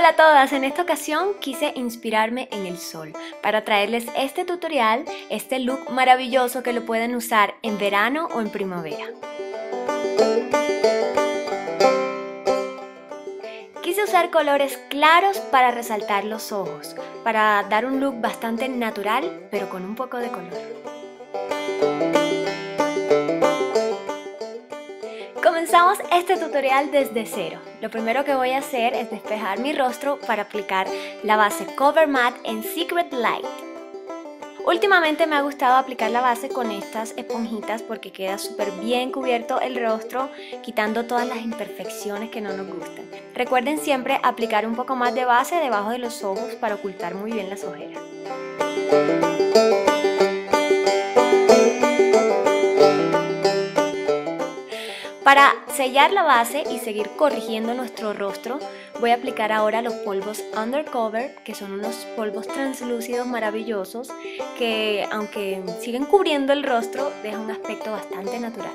Hola a todas, en esta ocasión quise inspirarme en el sol para traerles este tutorial, este look maravilloso que lo pueden usar en verano o en primavera. Quise usar colores claros para resaltar los ojos, para dar un look bastante natural pero con un poco de color. Comenzamos este tutorial desde cero. Lo primero que voy a hacer es despejar mi rostro para aplicar la base Cover Matte en Secret Light. Últimamente me ha gustado aplicar la base con estas esponjitas porque queda súper bien cubierto el rostro, quitando todas las imperfecciones que no nos gustan. Recuerden siempre aplicar un poco más de base debajo de los ojos para ocultar muy bien las ojeras. Para sellar la base y seguir corrigiendo nuestro rostro, voy a aplicar ahora los polvos Undercover, que son unos polvos translúcidos maravillosos que, aunque siguen cubriendo el rostro, dejan un aspecto bastante natural.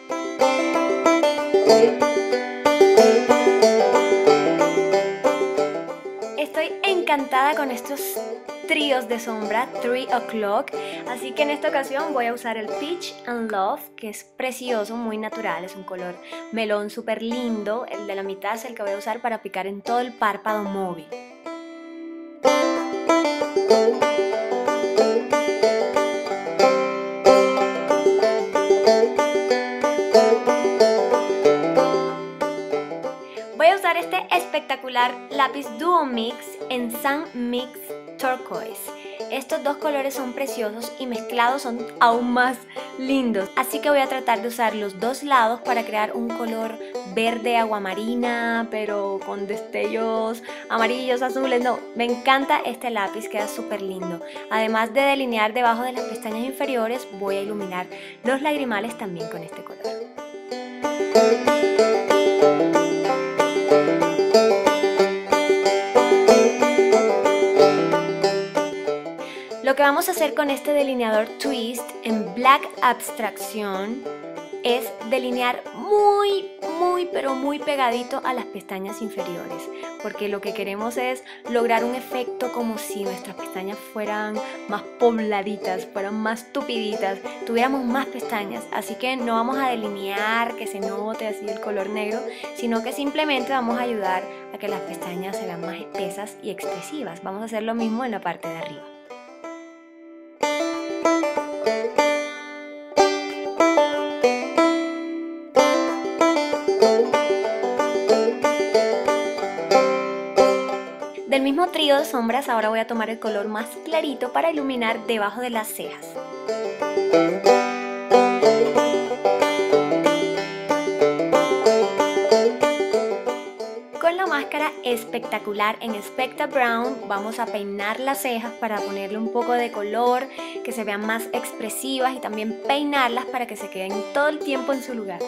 Estoy encantada con estos tríos de sombra, 3 O'Clock, así que en esta ocasión voy a usar el Peach and Love, que es precioso, muy natural, es un color melón súper lindo. El de la mitad es el que voy a usar para aplicar en todo el párpado móvil. Voy a usar este espectacular lápiz Duo Mix en Sun Mix Turquoise. Estos dos colores son preciosos y mezclados son aún más lindos, así que voy a tratar de usar los dos lados para crear un color verde aguamarina, pero con destellos amarillos, azules. No, me encanta este lápiz, queda súper lindo. Además de delinear debajo de las pestañas inferiores, voy a iluminar los lagrimales también con este color. Lo que vamos a hacer con este delineador Twist en Black Abstracción es delinear pero muy pegadito a las pestañas inferiores, porque lo que queremos es lograr un efecto como si nuestras pestañas fueran más pobladitas, fueran más tupiditas, tuviéramos más pestañas. Así que no vamos a delinear que se note así el color negro, sino que simplemente vamos a ayudar a que las pestañas se vean más espesas y expresivas. Vamos a hacer lo mismo en la parte de arriba. Del mismo trío de sombras ahora voy a tomar el color más clarito para iluminar debajo de las cejas. Con la máscara espectacular en Spectra Brown vamos a peinar las cejas para ponerle un poco de color, que se vean más expresivas, y también peinarlas para que se queden todo el tiempo en su lugar.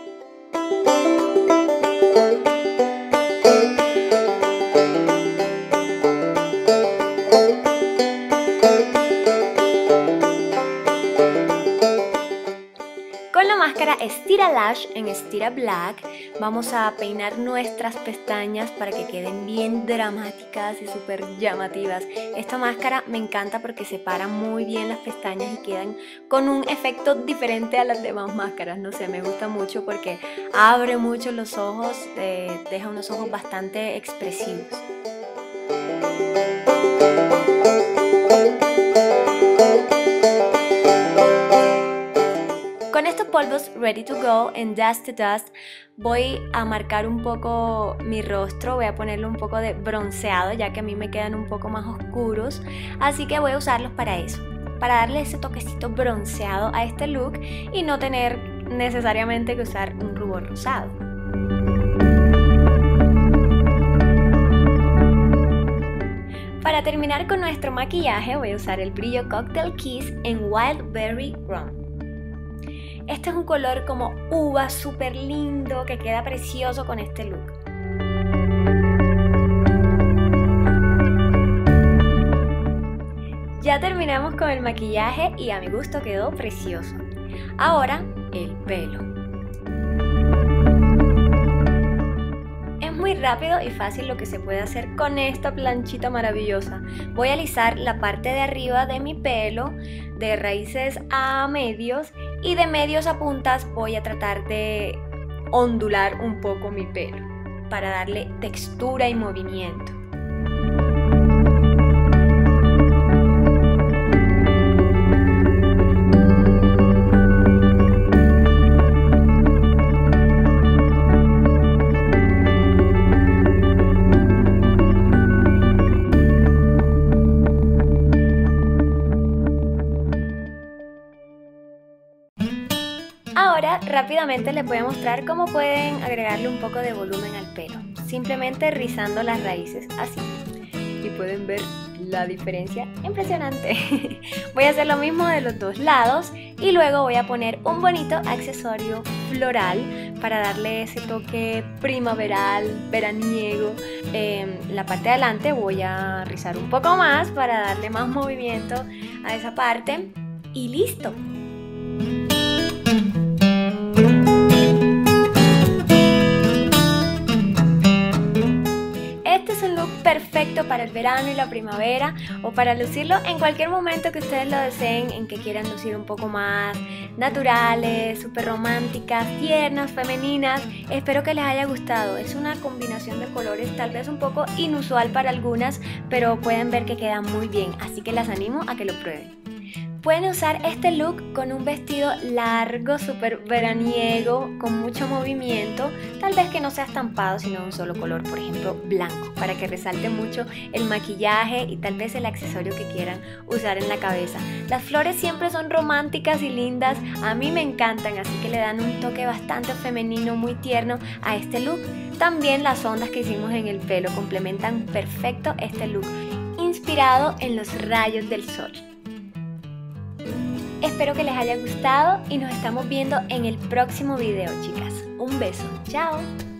Con la máscara Stila Lash en Stila Black vamos a peinar nuestras pestañas para que queden bien dramáticas y súper llamativas. Esta máscara me encanta porque separa muy bien las pestañas y quedan con un efecto diferente a las demás máscaras. No sé, me gusta mucho porque abre mucho los ojos, deja unos ojos bastante expresivos. Con estos polvos Ready to Go en Dust to Dust voy a marcar un poco mi rostro, voy a ponerle un poco de bronceado ya que a mí me quedan un poco más oscuros, así que voy a usarlos para eso, para darle ese toquecito bronceado a este look y no tener necesariamente que usar un rubor rosado. Para terminar con nuestro maquillaje voy a usar el brillo Cocktail Kiss en Wild Berry Rum. Este es un color como uva súper lindo que queda precioso con este look. Ya terminamos con el maquillaje y a mi gusto quedó precioso. Ahora el pelo. Es muy rápido y fácil lo que se puede hacer con esta planchita maravillosa. Voy a alisar la parte de arriba de mi pelo, de raíces a medios, y de medios a puntas voy a tratar de ondular un poco mi pelo para darle textura y movimiento. Ahora rápidamente les voy a mostrar cómo pueden agregarle un poco de volumen al pelo, simplemente rizando las raíces así, y pueden ver la diferencia impresionante. Voy a hacer lo mismo de los dos lados y luego voy a poner un bonito accesorio floral para darle ese toque primaveral, veraniego. En la parte de adelante voy a rizar un poco más para darle más movimiento a esa parte y listo. Perfecto para el verano y la primavera, o para lucirlo en cualquier momento que ustedes lo deseen, en que quieran lucir un poco más naturales, súper románticas, tiernas, femeninas. Espero que les haya gustado. Es una combinación de colores tal vez un poco inusual para algunas, pero pueden ver que queda muy bien, así que las animo a que lo prueben. Pueden usar este look con un vestido largo, súper veraniego, con mucho movimiento, tal vez que no sea estampado, sino de un solo color, por ejemplo blanco, para que resalte mucho el maquillaje y tal vez el accesorio que quieran usar en la cabeza. Las flores siempre son románticas y lindas, a mí me encantan, así que le dan un toque bastante femenino, muy tierno a este look. También las ondas que hicimos en el pelo complementan perfecto este look, inspirado en los rayos del sol. Espero que les haya gustado y nos estamos viendo en el próximo video, chicas. Un beso, chao.